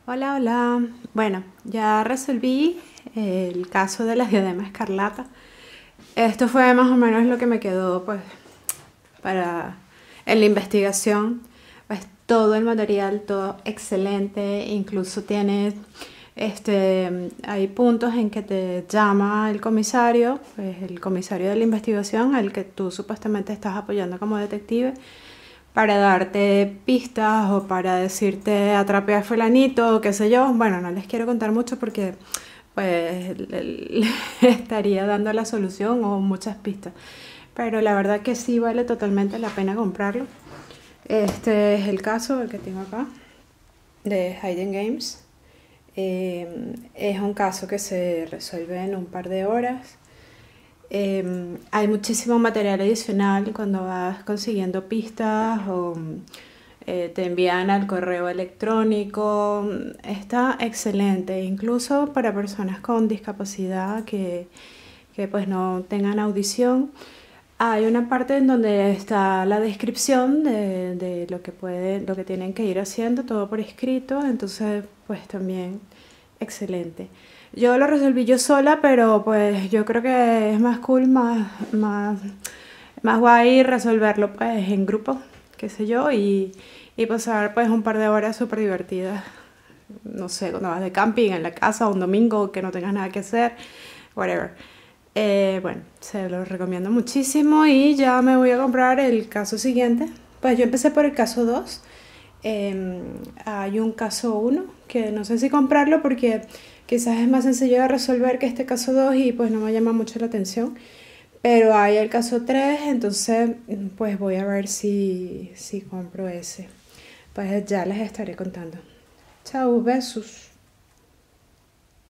Hola, hola. Bueno, ya resolví el caso de la diadema escarlata. Esto fue más o menos lo que me quedó, pues, para en la investigación. Pues todo el material, todo excelente. Incluso tiene, hay puntos en que te llama el comisario, pues el comisario de la investigación, al que tú supuestamente estás apoyando como detective, para darte pistas o para decirte atrape a fulanito o qué sé yo. Bueno, no les quiero contar mucho porque pues estaría dando la solución o muchas pistas. Pero la verdad que sí vale totalmente la pena comprarlo. Este es el caso, el que tengo acá, de Hidden Games. Es un caso que se resuelve en un par de horas. Hay muchísimo material adicional cuando vas consiguiendo pistas o te envían al correo electrónico. Está excelente, incluso para personas con discapacidad que pues no tengan audición. Hay una parte en donde está la descripción de lo que lo que tienen que ir haciendo, todo por escrito, entonces pues también excelente. Yo lo resolví yo sola, pero pues yo creo que es más cool, más guay resolverlo pues en grupo, qué sé yo, y pasar pues un par de horas súper divertidas. No sé, cuando vas de camping en la casa un domingo que no tengas nada que hacer, whatever. Bueno, se lo recomiendo muchísimo y ya me voy a comprar el caso siguiente. Pues yo empecé por el caso 2. Hay un caso uno que no sé si comprarlo porque quizás es más sencillo de resolver que este caso 2 y pues no me llama mucho la atención. Pero hay el caso 3, entonces pues voy a ver si compro ese. Pues ya les estaré contando. Chao, besos.